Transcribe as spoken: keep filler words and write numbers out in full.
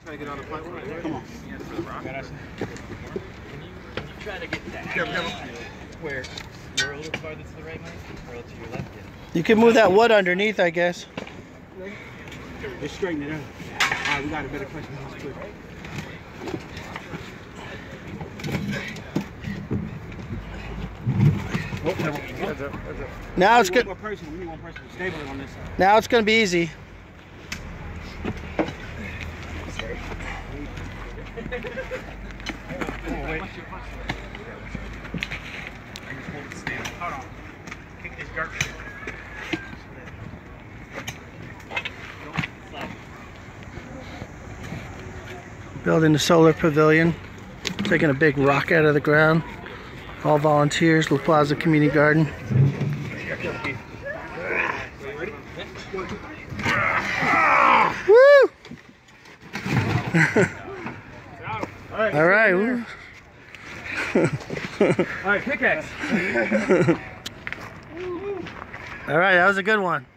Try to get on the platform. Come on. Can you, can you try to get that? Where you're a little farther to the right, Mike, or to your left? You can move that wood underneath, I guess. Just straighten it out. All right, we got a better place than this quick. Oh, no. That's it. That's it. Now it's good. One more person. We need one person to stable it on this side. Now it's gonna be easy. Oh, wait. Hold on. Pick this dark shit. Building the solar pavilion. Taking a big rock out of the ground. All volunteers, La Plaza Community Garden. Woo! All right. Woo. All right, pickaxe. All right, that was a good one.